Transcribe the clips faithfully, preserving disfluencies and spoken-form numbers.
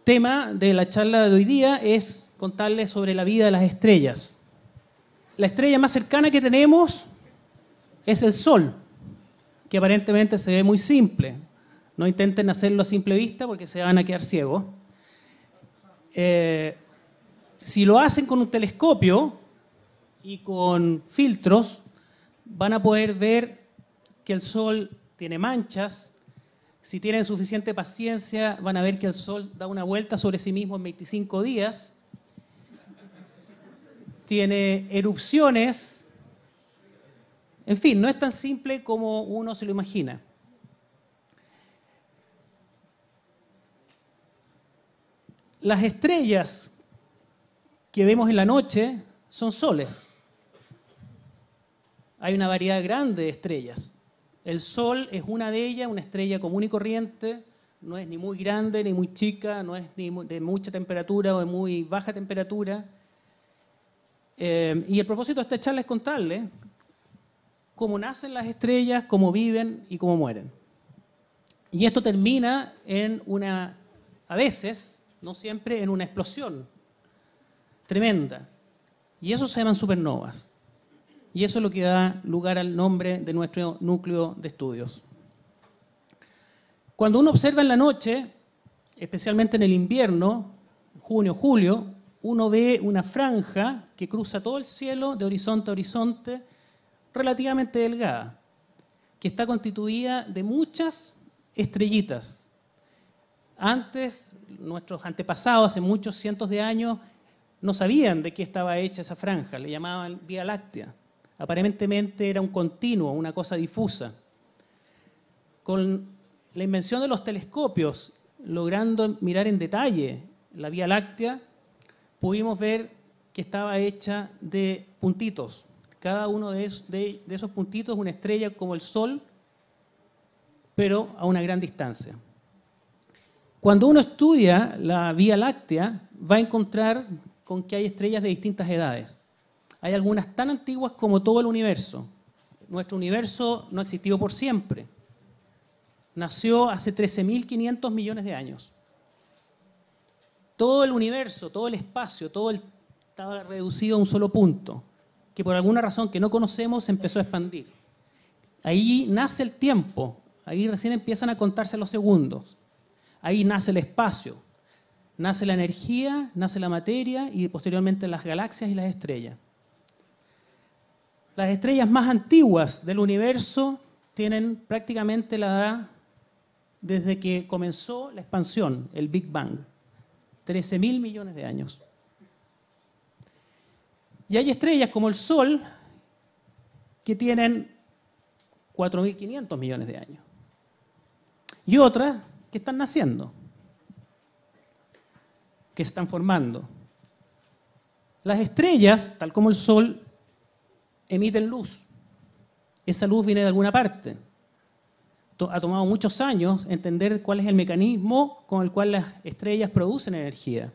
tema de la charla de hoy día es contarles sobre la vida de las estrellas. La estrella más cercana que tenemos es el Sol, que aparentemente se ve muy simple. No intenten hacerlo a simple vista porque se van a quedar ciegos. Eh, si lo hacen con un telescopio y con filtros, van a poder ver que el Sol tiene manchas. Si tienen suficiente paciencia, van a ver que el Sol da una vuelta sobre sí mismo en veinticinco días. Tiene erupciones. En fin, no es tan simple como uno se lo imagina. Las estrellas que vemos en la noche son soles. Hay una variedad grande de estrellas. El Sol es una de ellas, una estrella común y corriente, no es ni muy grande ni muy chica, no es ni de mucha temperatura o de muy baja temperatura. Eh, y el propósito de esta charla es contarles cómo nacen las estrellas, cómo viven y cómo mueren. Y esto termina en una, a veces, no siempre, en una explosión tremenda. Y eso se llaman supernovas. Y eso es lo que da lugar al nombre de nuestro núcleo de estudios. Cuando uno observa en la noche, especialmente en el invierno, junio, julio, uno ve una franja que cruza todo el cielo de horizonte a horizonte, relativamente delgada, que está constituida de muchas estrellitas. Antes, nuestros antepasados, hace muchos cientos de años, no sabían de qué estaba hecha esa franja, le llamaban Vía Láctea. Aparentemente era un continuo, una cosa difusa. Con la invención de los telescopios, logrando mirar en detalle la Vía Láctea, pudimos ver que estaba hecha de puntitos. Cada uno de esos, de, de esos puntitos es una estrella como el Sol, pero a una gran distancia. Cuando uno estudia la Vía Láctea, va a encontrar con que hay estrellas de distintas edades. Hay algunas tan antiguas como todo el universo. Nuestro universo no ha existido por siempre. Nació hace trece mil quinientos millones de años. Todo el universo, todo el espacio, todo el, estaba reducido a un solo punto, que por alguna razón que no conocemos se empezó a expandir. Ahí nace el tiempo, ahí recién empiezan a contarse los segundos. Ahí nace el espacio, nace la energía, nace la materia y posteriormente las galaxias y las estrellas. Las estrellas más antiguas del universo tienen prácticamente la edad desde que comenzó la expansión, el Big Bang, trece mil millones de años. Y hay estrellas como el Sol que tienen cuatro mil quinientos millones de años. Y otras que están naciendo, que se están formando. Las estrellas, tal como el Sol, emiten luz. Esa luz viene de alguna parte. Ha tomado muchos años entender cuál es el mecanismo con el cual las estrellas producen energía.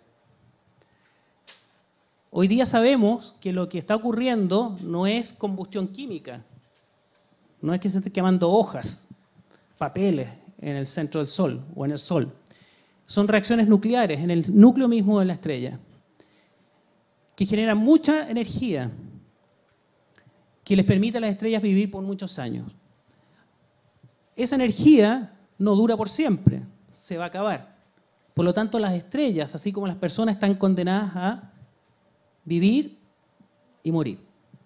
Hoy día sabemos que lo que está ocurriendo no es combustión química, no es que se estén quemando hojas, papeles en el centro del Sol o en el Sol. Son reacciones nucleares en el núcleo mismo de la estrella, que generan mucha energía, que les permite a las estrellas vivir por muchos años. Esa energía no dura por siempre, se va a acabar. Por lo tanto, las estrellas, así como las personas, están condenadas a vivir y morir.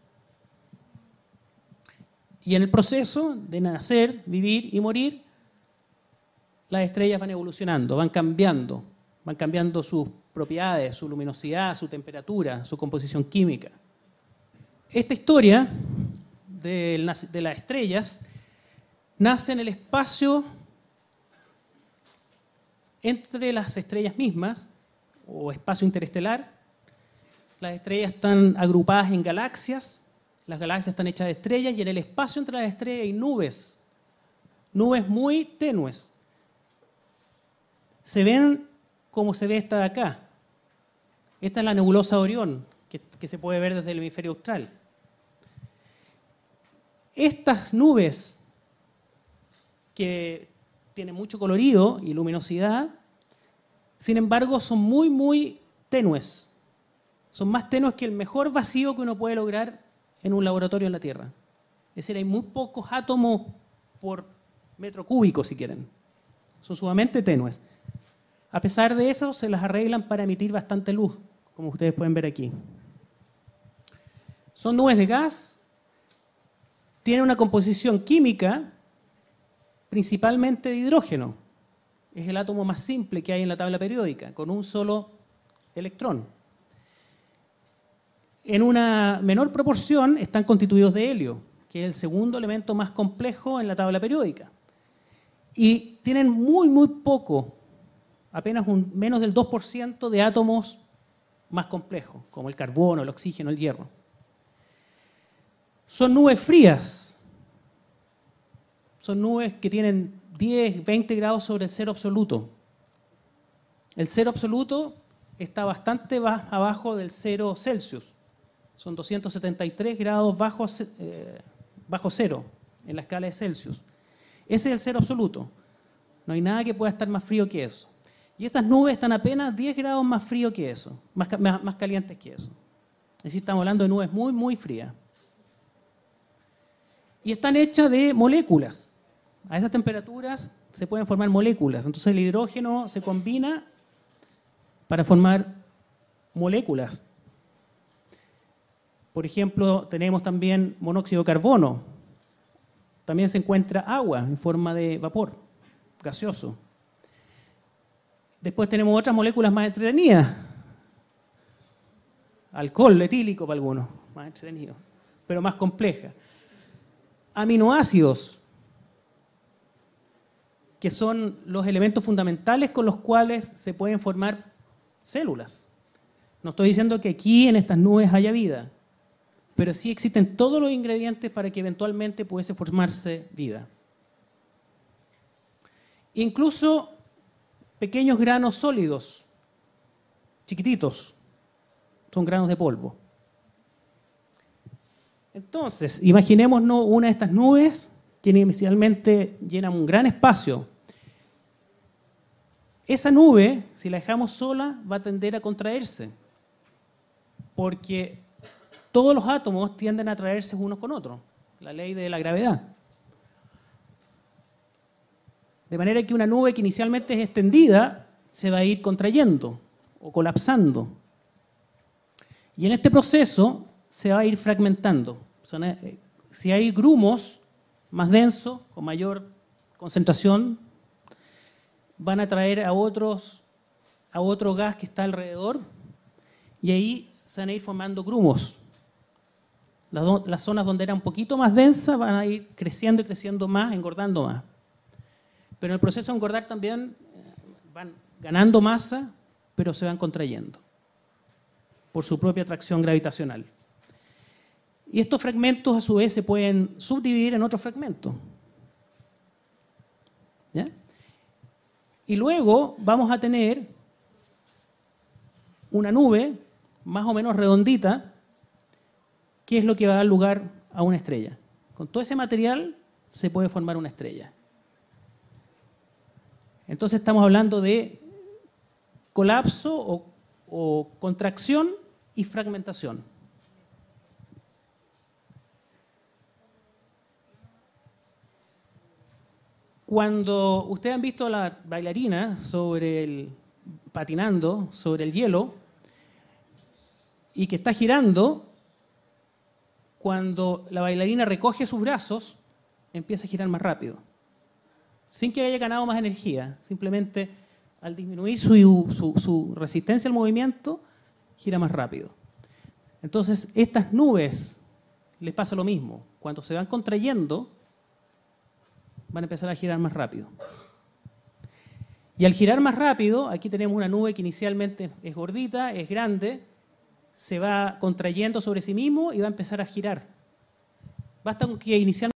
Y en el proceso de nacer, vivir y morir, las estrellas van evolucionando, van cambiando, van cambiando sus propiedades, su luminosidad, su temperatura, su composición química. Esta historia de las estrellas nace en el espacio entre las estrellas mismas, o espacio interestelar. Las estrellas están agrupadas en galaxias, las galaxias están hechas de estrellas, y en el espacio entre las estrellas hay nubes, nubes muy tenues. Se ven como se ve esta de acá. Esta es la nebulosa de Orión, que, que se puede ver desde el hemisferio austral. Estas nubes que tienen mucho colorido y luminosidad Sin embargo, son muy, muy tenues. Son más tenues que el mejor vacío que uno puede lograr en un laboratorio en la Tierra. Es decir, hay muy pocos átomos por metro cúbico, si quieren. Son sumamente tenues. A pesar de eso, se las arreglan para emitir bastante luz, como ustedes pueden ver aquí. Son nubes de gas, tienen una composición química principalmente de hidrógeno. Es el átomo más simple que hay en la tabla periódica, con un solo electrón. En una menor proporción están constituidos de helio, que es el segundo elemento más complejo en la tabla periódica. Y tienen muy, muy poco, apenas un, menos del dos por ciento de átomos más complejos, como el carbono, el oxígeno, el hierro. Son nubes frías. Son nubes que tienen diez, veinte grados sobre el cero absoluto. El cero absoluto está bastante abajo del cero Celsius. Son doscientos setenta y tres grados bajo, eh, bajo cero en la escala de Celsius. Ese es el cero absoluto. No hay nada que pueda estar más frío que eso. Y estas nubes están apenas diez grados más frío que eso, más, más, más calientes que eso. Es decir, estamos hablando de nubes muy, muy frías. Y están hechas de moléculas. A esas temperaturas se pueden formar moléculas. Entonces el hidrógeno se combina para formar moléculas. Por ejemplo, tenemos también monóxido de carbono. También se encuentra agua en forma de vapor gaseoso. Después tenemos otras moléculas más entretenidas. Alcohol etílico para algunos, más entretenido, pero más compleja. Aminoácidos, que son los elementos fundamentales con los cuales se pueden formar células. No estoy diciendo que aquí en estas nubes haya vida, pero sí existen todos los ingredientes para que eventualmente pudiese formarse vida. Incluso pequeños granos sólidos, chiquititos, son granos de polvo. Entonces, imaginémonos una de estas nubes que inicialmente llenan un gran espacio. Esa nube, si la dejamos sola, va a tender a contraerse, porque todos los átomos tienden a atraerse unos con otros, la ley de la gravedad. De manera que una nube que inicialmente es extendida se va a ir contrayendo o colapsando. Y en este proceso se va a ir fragmentando. O sea, si hay grumos más densos, con mayor concentración, van a atraer a, otros, a otro gas que está alrededor y ahí se van a ir formando grumos. Las, do, las zonas donde era un poquito más densa van a ir creciendo y creciendo más, engordando más. Pero en el proceso de engordar también van ganando masa, pero se van contrayendo por su propia atracción gravitacional. Y estos fragmentos a su vez se pueden subdividir en otros fragmentos. ¿Ya? Y luego vamos a tener una nube más o menos redondita, que es lo que va a dar lugar a una estrella. Con todo ese material se puede formar una estrella. Entonces estamos hablando de colapso o, o contracción y fragmentación. Cuando ustedes han visto a la bailarina sobre el, patinando sobre el hielo y que está girando, cuando la bailarina recoge sus brazos, empieza a girar más rápido, sin que haya ganado más energía. Simplemente al disminuir su, su, su resistencia al movimiento, gira más rápido. Entonces, estas nubes les pasa lo mismo. Cuando se van contrayendo, van a empezar a girar más rápido. Y al girar más rápido, aquí tenemos una nube que inicialmente es gordita, es grande, se va contrayendo sobre sí mismo y va a empezar a girar. Basta con que inicialmente